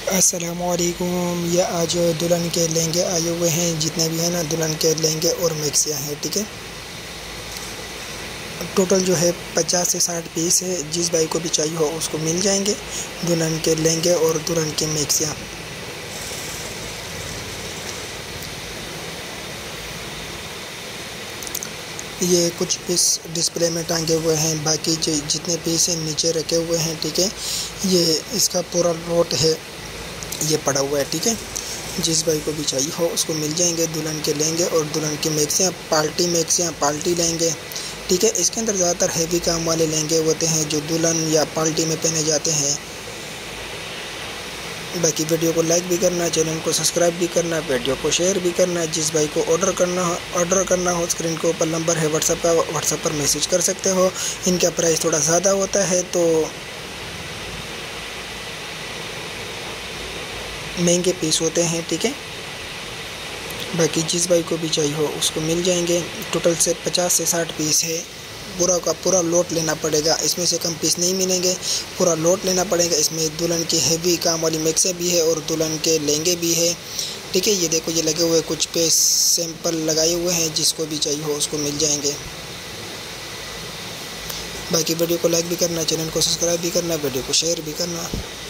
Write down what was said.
अस्सलामुअलैकुम। ये आज दुल्हन के लहंगे आए हुए हैं, जितने भी हैं ना दुल्हन के लहंगे और मैक्सियाँ हैं। ठीक है, टोटल जो है 50 से 60 पीस है। जिस भाई को भी चाहिए हो उसको मिल जाएंगे दुल्हन के लहंगे और दुल्हन की मैक्सियाँ। ये कुछ पीस डिस्प्ले में टांगे हुए हैं, बाकी जितने पीस हैं नीचे रखे हुए हैं। ठीक है, ये इसका पूरा लोट है, ये पड़ा हुआ है। ठीक है, जिस भाई को भी चाहिए हो उसको मिल जाएंगे दुल्हन के लहंगे और दुल्हन की मैक्सियाँ, पार्टी लहंगे। ठीक है, इसके अंदर ज़्यादातर हैवी काम वाले लहंगे होते हैं जो दुल्हन या पार्टी में पहने जाते हैं। बाकी वीडियो को लाइक भी करना, चैनल को सब्सक्राइब भी करना, वीडियो को शेयर भी करना। जिस भाई को ऑर्डर करना हो स्क्रीन के ऊपर नंबर है व्हाट्सएप का, व्हाट्सएप पर मैसेज कर सकते हो। इनका प्राइस थोड़ा ज़्यादा होता है, तो महंगे पीस होते हैं। ठीक है, बाकी जिस भाई को भी चाहिए हो उसको मिल जाएंगे। टोटल से 50 से 60 पीस है। पूरा का पूरा लोट लेना पड़ेगा, इसमें से कम पीस नहीं मिलेंगे। पूरा लोट लेना पड़ेगा। इसमें दुल्हन की हैवी काम वाली मैक्सियाँ भी है और दुल्हन के लहंगे भी है। ठीक है, ये देखो, ये लगे हुए कुछ पीस सैंपल लगाए हुए हैं, जिसको भी चाहिए हो उसको मिल जाएंगे। बाकी वीडियो को लाइक भी करना, चैनल को सब्सक्राइब भी करना, वीडियो को शेयर भी करना।